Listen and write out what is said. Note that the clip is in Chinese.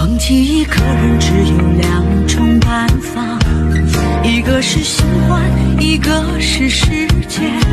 忘记一个人只有两种办法，一个是新欢，一个是时间。